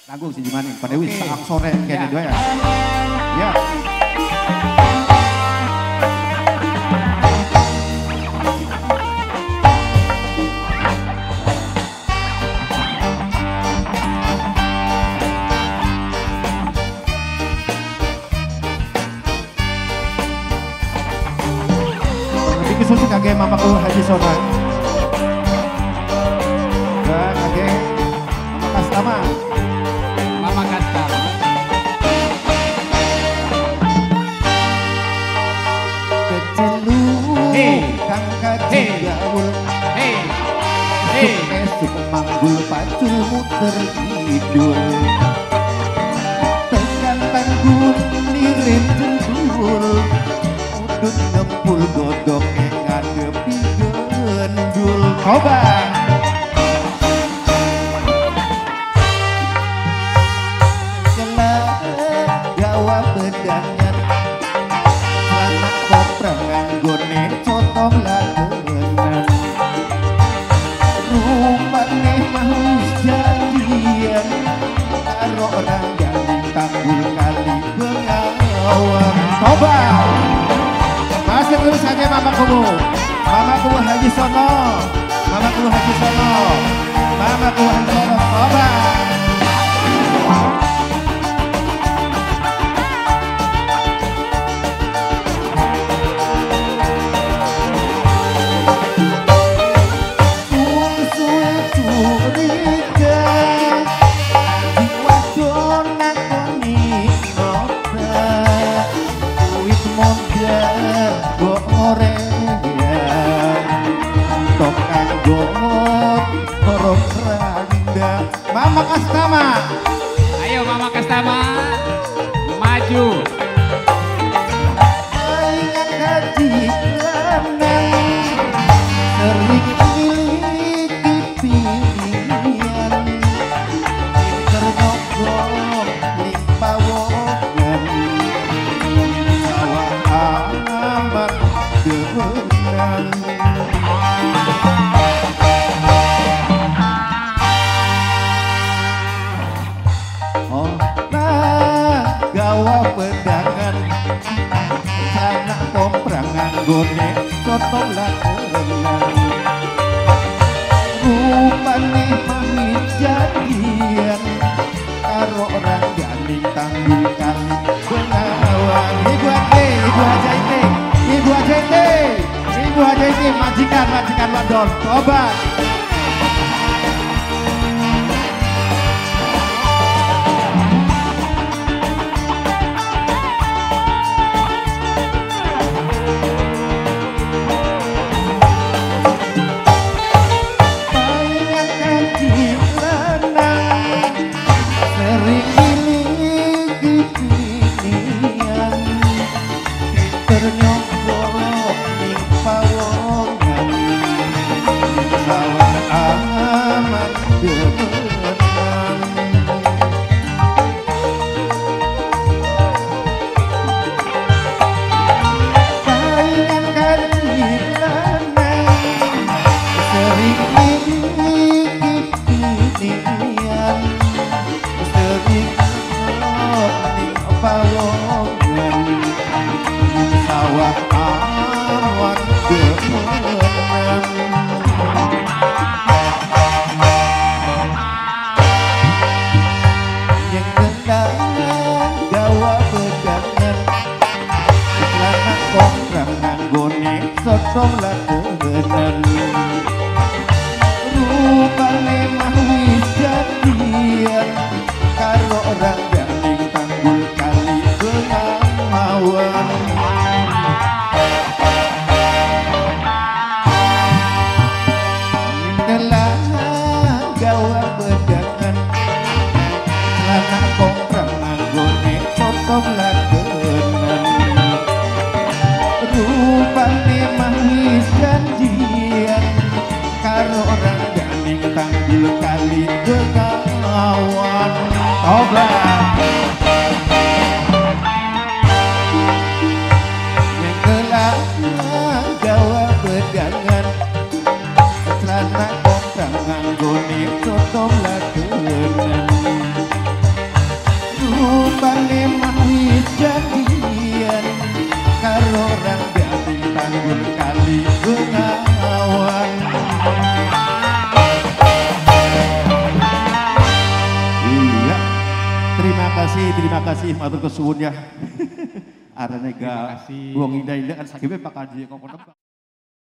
Tanggung si Jimani, pada wis saang sore kayaknya dua ya. Ya. Iki suci kage mamaku Haji Sonang. Dan kage Mama Kastama. Mama Kastama. Kecelu kang kaji gaul. Esuk manggul pacul muter kidul. Tekan tanggul lirim jempul. Udut ngepul godok ngadepi gendul. Coba. Gawa bedangan anak koprang nganggone cotong lagenan rupane mahus jadian karo orang yang tanggul kali bengawan. Coba masih terus saja mamaku Haji Sono, mamaku Haji Sono, mamaku Haji Sono. Coba Mama Kastama. Ayo Mama Kastama, maju. Ingat hati lanang, sering miliki pilihan, ternyogok limpawongan, sawah amat debenan. Gawa pedangan anak komprangan gone sotong lagenan rupane manis jadian karo orang ganing tanggul kali bengawan. Ibu Hajaite majikan wadon. Coba sawah awan demenan. Yang gendang gawa bedangan celana komprang nanggone sotong lagenan rupane mah wis jadian karo orang ganing tanggul kali bengawan. Gawa bedangan celana komprang nanggone cotong lagenan rupane mah wis terima kasih matur kesuwun ya. Arane Terima ga kasih. buang indah-indah kan sakitnya Pak Haji kok